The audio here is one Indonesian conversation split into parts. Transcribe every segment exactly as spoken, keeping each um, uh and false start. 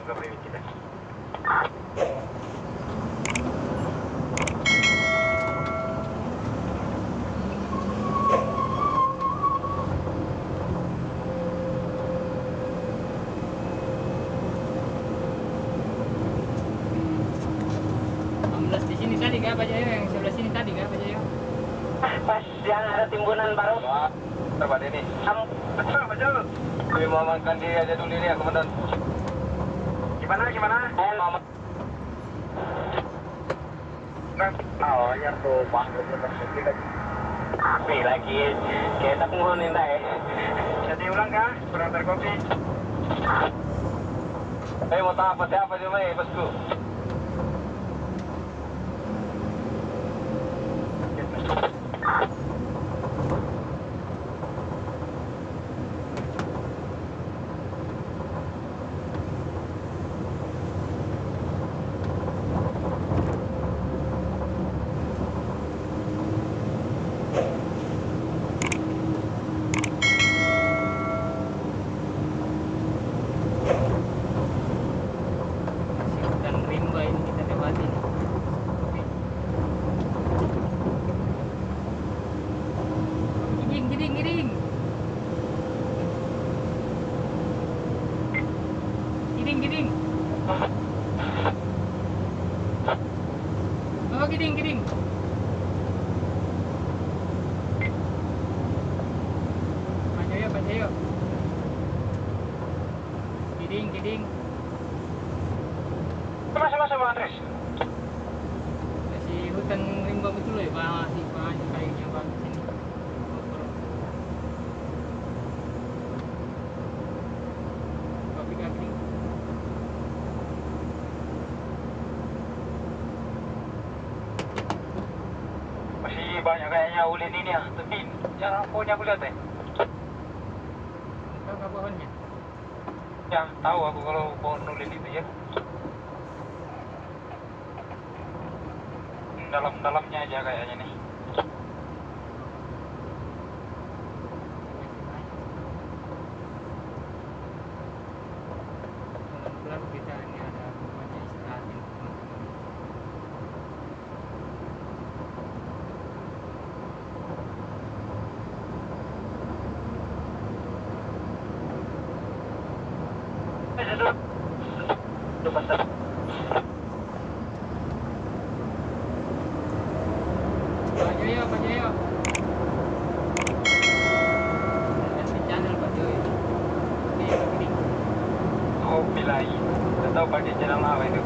ke beri kita. Di sini tadi kah Pak Jayo, yang sebelah sini tadi kah Pak Jayo? Pas yang ada timbunan baru. Wah, terbat ini. Betul, betul. Kami mau makan dia aja dulu ini ya, Komandan. Gimana, gimana? Eh, Oh, ya tuh, Bang. Api lagi. Kita penghuni dah eh. Jadi ulang kah? Kurang terkopi. Eh, mau tahu apa siapa cuma ya, bosku? Hutan rimba ini kita lewati nih. Giring, giring, giring. Giring, giring. Oh, giring, giring. Pak Joyo, Pak Joyo. Giring, giring. Masuk, masuk, Bang Andres. Si hutan rimba betul ya, masih banyak kayunya bagus ini. Kopi kaki. Masih banyak kayaknya ulin ini ya, tapi jarang pohonnya aku lihat eh. Tahu nggak pohonnya? Ya, tahu aku kalau pohon ulin itu ya. Dalam-dalamnya aja kayaknya nih. Kebetulan kita ini ada rumahnya istirahat ini, teman-teman. Itu bentar. Pak Joyo, Pak Joyo. Lihat di channel Pak Joyo. Oke, begini. Oh, bilai. Tidak tahu pakai channel apa itu.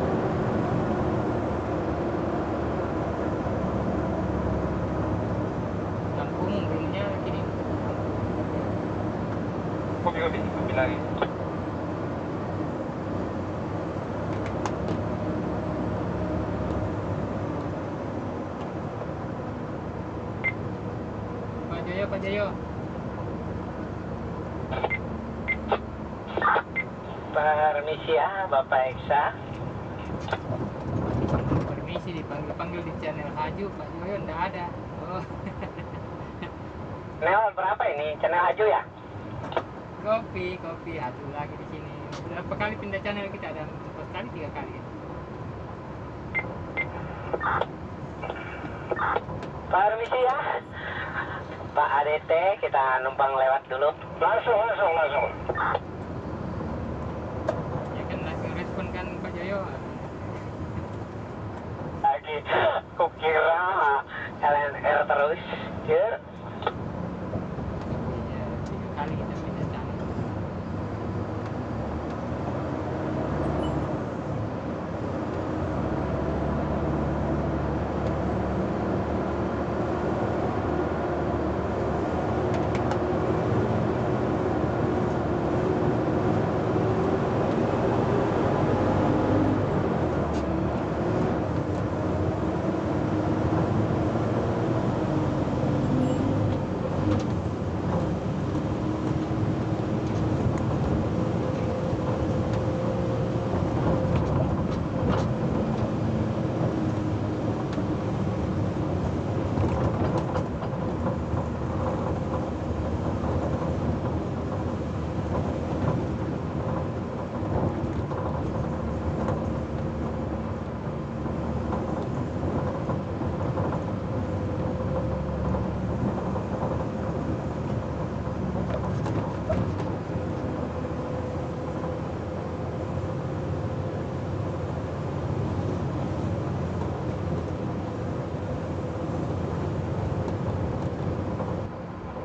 Kampung belumnya gini. Kopi-kopi, bilai. Pak Joyo, Pak Joyo. permisi ya Bapak Eksa. Permisi dipanggil-panggil di channel Haju, Pak Joyo ndak ada. Oh. Channel berapa ini? Channel Haju ya? Kopi, kopi Haju lagi di sini. Berapa kali pindah channel kita? Ada empat kali, tiga kali. Permisi ya Pak A D T, kita numpang lewat dulu. Langsung, langsung, langsung. Ya kan langsung respon kan Pak Joyo. Lagi kukira L N R terus. Ya. Ya, tiga kali kita pindah channel.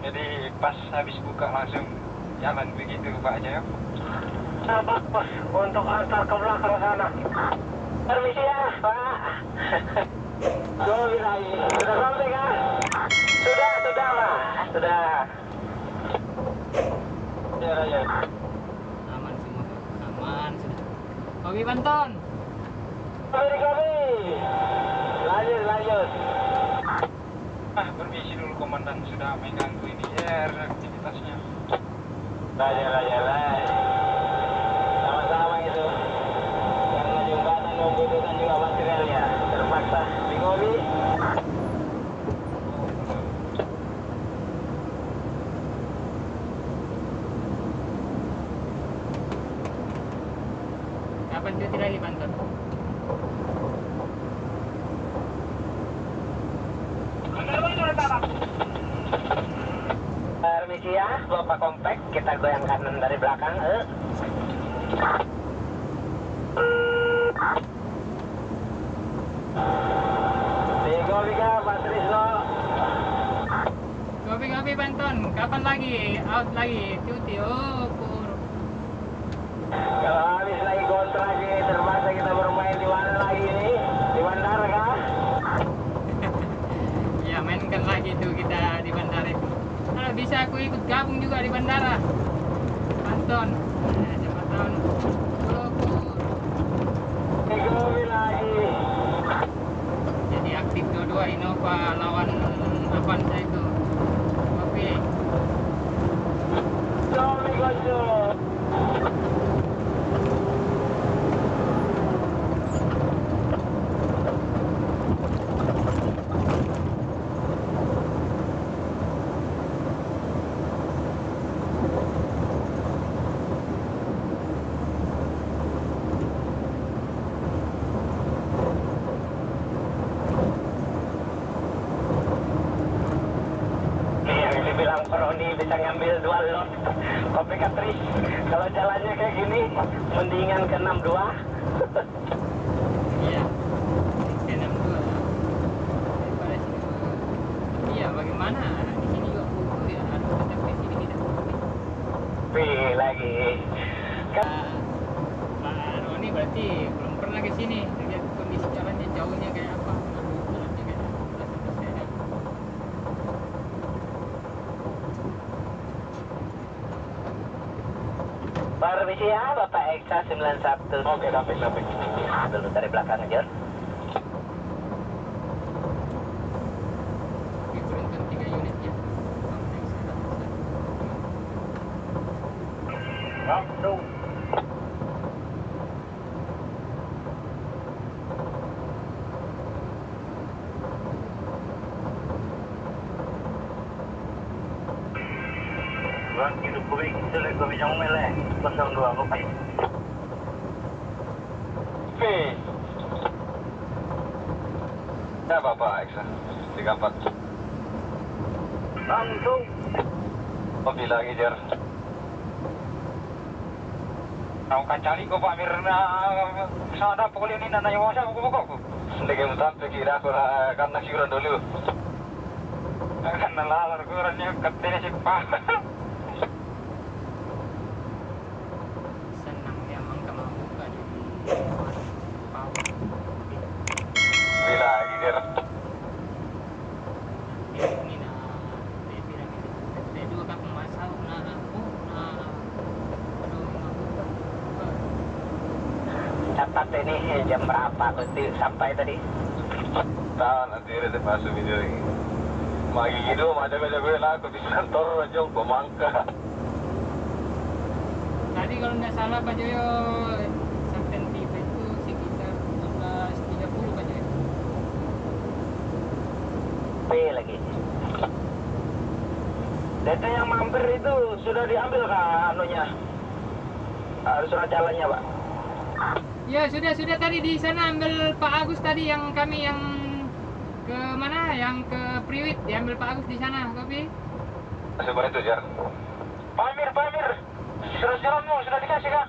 Jadi pas habis buka langsung jalan begitu Pak Jaya. Nah, bagus untuk antar ke belakang sana. Permisi ya, Pak. Gobi lagi. Sudah sampai kah? Sudah, sudah Pak. Sudah. Ya, ya. Aman semua, aman sudah. Kopi Banton. Gobi, Gobi. Lanjut, lanjut. Ah, permisi dulu komandan, sudah mengganggu ini ya aktivitasnya. Lanjut, lanjut, lanjut. Sama-sama itu. Karena jembatan membutuhkan juga materialnya. Terpaksa di Gobi. Kapan cuti lagi Banton? Permisi ya, Bapak Komplek, kita goyang kanan dari belakang. Eh. Tiga tiga, Pak Trisno. Kopi-kopi Banton, kapan lagi out lagi cuti? Oh, pur. Kalau habis lagi kontrak ini, terpaksa kita bermain di mana lagi ini? Di bandara kah? Ya mainkan lagi tuh kita di bandara itu. Nah, bisa aku ikut gabung juga di bandara Banton. Nah, siapa tahu. Oh, pur. Tiga lagi. Jadi aktif dua-dua Innova lawan Avanza itu. Kopi. Tommy Gojo. Yang dibilang Peroni bisa ngambil dua lot kopi Katris. Kalau jalannya kayak gini, mendingan ke enam dua. Iya. Ke enam dua. Daripada sini. Iya, bagaimana? Di sini juga butuh ya, harus tetap di sini tidak. Pilih lagi. Kan Pak Roni berarti belum pernah ke sini. Lihat kondisi jalannya jauhnya kayak apa? Aduh, jalannya kayak apa? Saya permisi ya, Bapak Eksa sembilan satu. Oke, sampai sampai. Dulu dari belakang aja. diturunkan tiga unit ya. Langsung. Bang, hidup gue jelek gue bisa ngomel ya. Kosong dua kopi. Oke. Ya Bapak Eksa, tiga empat. Langsung. Kopi lagi Jer. Kau kan cari kau Pak Mirna. Sana pukul ini nanya mau siapa kau kau. Lagi mutan pikir aku karena siuran dulu. Karena lalar kurangnya katanya sih Pak. Senang dia mangka buka di power. Bila lagi Jer. Ini nah, dia bilang itu. Dia dua kapal masal, nah, oh, nah, aduh, nah, buka. Catat ini jam berapa berarti sampai tadi? Tahu nanti ada masuk video ini. Magi gitu macam aja gue lah aku bisa kantor aja gue mangka. Tadi kalau nggak salah Pak Joyo sampai tiba itu sekitar enam belas tiga puluh Pak Joyo. P lagi. Data yang mampir itu sudah diambil kah anunya? Harus surat jalannya Pak. Ya sudah sudah tadi di sana ambil Pak Agus tadi yang kami yang ke mana yang ke Priwit diambil Pak Agus di sana kopi. Sebenarnya itu Jar. Pak Amir, Pak Amir. Surat jalanmu sudah dikasih kah?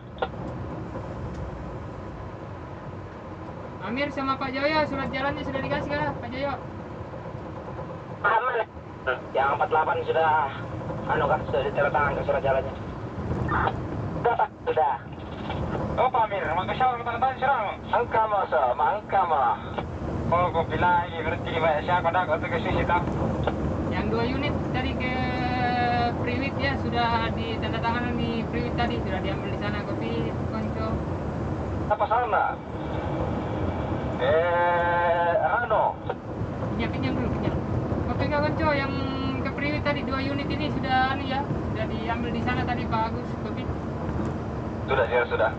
Amir sama Pak Joyo surat jalannya sudah dikasih kah Pak Joyo? Aman. Yang empat puluh delapan sudah, anu kan, sudah ditandatangan ke surat jalannya. Sudah, Pak, sudah. Oh, Pak Amir, magkasyaw ka tanda sirang. Angka mo, so, angka mo. Oh, kung pila, berarti di bawah siya, kada ko ke sisita. Yang dua unit dari ke Priwit ya sudah ditandatangan di Priwit tadi, sudah diambil di sana kopi konco. Apa sana? Eh, ano? Pinjam pinjam dulu pinjam. Kopi nggak konco yang ke Priwit tadi dua unit ini sudah anu ya, sudah diambil di sana tadi Pak Agus kopi. Sudah, sir, sudah.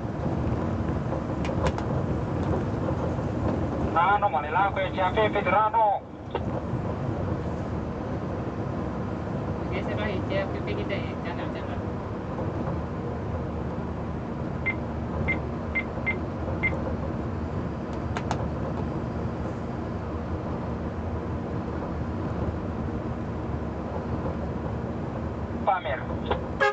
Rano, Manila, ko yung siya, Pepe, Rano. Geser lagi C P P kita ya, channel-channel. Pak Amir.